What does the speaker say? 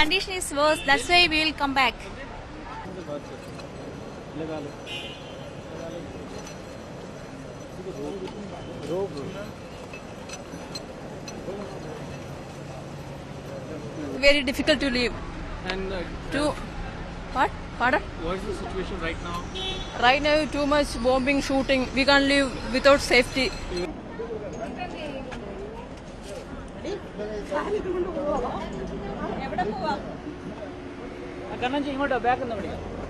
condition is worse. That's why we will come back. Very difficult to live. And What? Pardon? what is the situation right now? Right now, too much bombing, shooting. We can't live without safety. കണ്ണഞ്ചി ഇങ്ങോട്ടോ back എന്ന് വിളിക്കാം.